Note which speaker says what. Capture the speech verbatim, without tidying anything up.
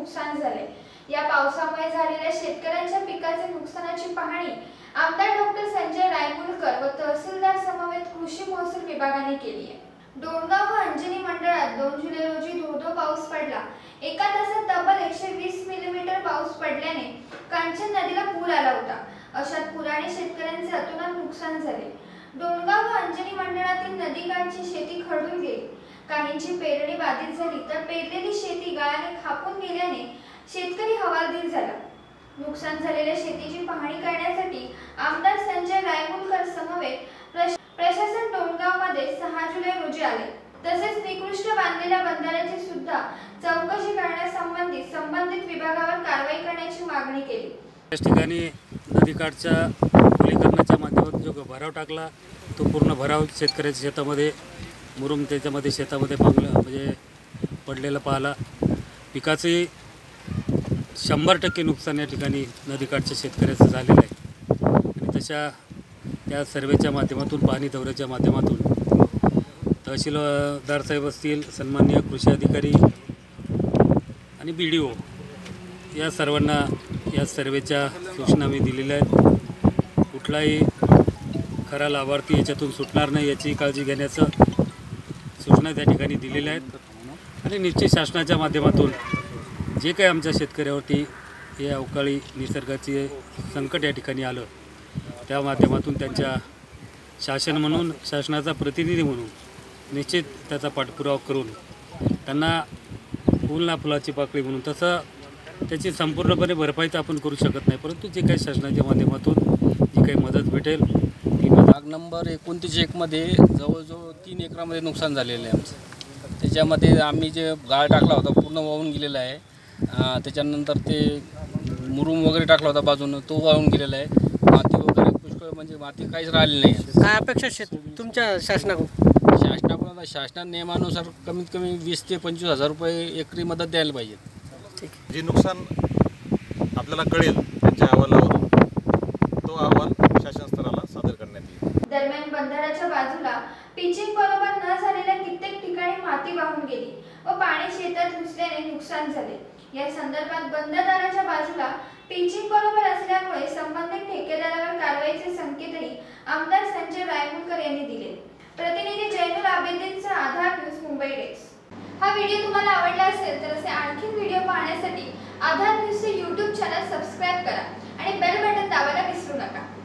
Speaker 1: नुकसान झाले। या पावसामुळे झालेल्या शेतकऱ्यांच्या पिकाचे नुकसानाची पाहणी आमदार डॉक्टर संजय रायमुलकर व तहसीलदार समवेत कृषी महसूल विभागाने केली आहे। डोणगाव व अंजनी मंडळात दोन जुलै रोजी धोधो पाऊस पडला। एका तासात तब्बल एकशे वीस मिलीमीटर पाऊस पडल्याने कांचन नदीला पूर आला होता। अशात पुराने शेतकऱ्यांचे अतोनात नुकसान झाले। डोणगाव व अंजनी मंडळातील नदीकाठची शेती खरडून गेली। काहींची पेरणी बाधित झाली तर पेरलेली शेती गाळाने खापून गेल्याने शेतकरी हवालदिल झाला। नुकसान झालेल्या शेतीची पाहणी करण्यासाठी आमदार संजय रायमुलकर समवेत प्रशासन डोणगाव मध्ये सहा जुलै रोजी आले। तसेच निकृष्ट बांधलेल्या बंधाऱ्याची सुद्धा चौकशी करण्यासंबंधी संबंधित विभागावर कारवाई करण्याची मागणी केली।
Speaker 2: या ठिकाणी नदीकाठच्या खोलीकरणाच्या माध्यमातून जो भराव टाकला तो पूर्ण भराव शेतकऱ्याच्या शेतामध्ये मुरुम त्याच्यामध्ये शेतामध्ये पांगलं म्हणजे पडलेलं पाहिला। पिकाचे शंभर टक्के नुकसान या ठिकाणी नदीकाठच्या शेतकऱ्याचं झालेलं आहे। आणि तशा त्या सर्वेच्या माध्यमातून पाहणी दौऱ्याच्या माध्यमातून तहसीलदार साहेब असतील, सन्माननीय कृषी अधिकारी आणि बी डी ओ या सर्वांना या सर्वेच्या सूचना मी दिलेल्या आहेत। कुठलाही खरा लाभार्थी याच्यातून सुटणार नाही याची काळजी घेण्याचं सूचना त्या ठिकाणी दिलेल्या आहेत। आणि निश्चित शासनाच्या माध्यमातून जे काही आमच्या शेतकऱ्यावरती या अवकाळी निसर्गाचे संकट या ठिकाणी आलं त्या माध्यमातून त्यांच्या शासन म्हणून शासनाचा प्रतिनिधी म्हणून निश्चित त्याचा पाठपुरावा करून त्यांना फुल ना फुलाची पाकळी म्हणून तसं त्याची संपूर्णपणे भरपाई तर आपण करू शकत नाही, परंतु जे काही शासनाच्या माध्यमातून जी काही मदत भेटेल ती मदत।
Speaker 3: भाग नंबर एकोणतीस एकमध्ये जवळजवळ तीन एकरामध्ये नुकसान झालेलं आहे आमचं। त्याच्यामध्ये आम्ही जे गाळ टाकला होता पूर्ण वाहून गेलेला आहे। त्याच्यानंतर ते मुरुम वगैरे टाकला होता बाजूनं तो वाहून गेलेला आहे। माती वगैरे पुष्कळ म्हणजे माती काहीच राहिली नाही।
Speaker 4: काय अपेक्षा शेत तुमच्या शासनाकडून?
Speaker 3: शासनाकडून शासना नियमानुसार कमीत कमी वीस ते पंचवीस हजार रुपये एकरी मदत द्यायला पाहिजे।
Speaker 4: ठीक,
Speaker 5: जे नुकसान आपल्याला कळेल त्यांच्या अहवालावरून तो अहवाल शासन स्तराला सादर करण्यात येईल।
Speaker 1: दरम्यान बंधाऱ्याच्या बाजूला पिचिंग बरोबर न झालेल्या कित्येक ठिकाणी माती वाहून गेली व पाणी शेतात घुसल्याने नुकसान झाले। या संदर्भात बंधाऱ्याच्या बाजूला पिचिंग बरोबर असल्यामुळे संबंधित ठेकेदारावर कारवाईचे संकेतही आमदार संजय रायमुलकर यांनी दिले। प्रतिनिधी जैनुल आबिदीनचा आधार न्यूज मुंबई डेस्क। हा व्हिडिओ तुम्हाला आवडला असेल तर असे आणखी व्हिडिओ पाहण्यासाठी आधार न्यूजचे यूट्यूब चॅनल सबस्क्राइब करा आणि बेल बटन दाबायला विसरू नका।